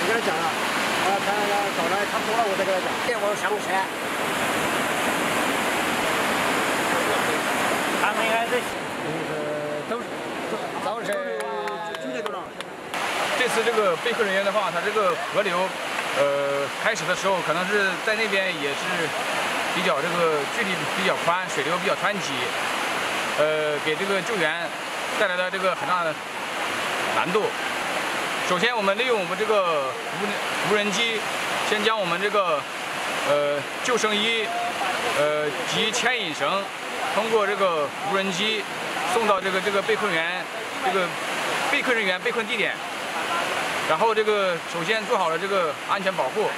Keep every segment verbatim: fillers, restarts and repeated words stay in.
跟他讲了，啊，他找来差不多了，我再跟他讲。再往上山。他们应该是，就是都是都是九点多了。 这次这个备课人员的话，他这个河流，呃，开始的时候可能是在那边也是比较这个距离比较宽，水流比较湍急，呃，给这个救援带来了这个很大的难度。首先，我们利用我们这个无无人机，先将我们这个呃救生衣，呃及牵引绳，通过这个无人机送到这个这个备课员这个备课人员备课地点。然后这个首先做好了这个安全保护。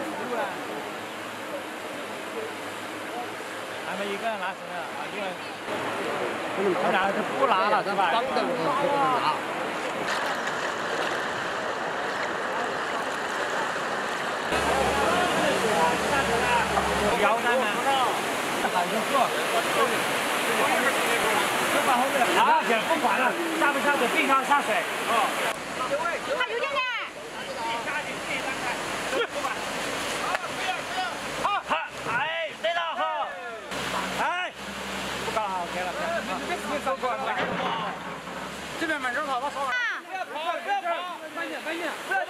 他们一个人拿绳的，啊，因为我们俩是不拿了是吧？绑的我们不能拿。腰杆呢？哪一个错？就把后面的拿起来不管了，下不下水必须要下水。啊。 他有点呢。 好，好，哎，对了好，哎，不搞好 ，OK 了，别走过来，这边门口跑吧，跑吧。不要跑，不要跑，慢点，慢点，不要。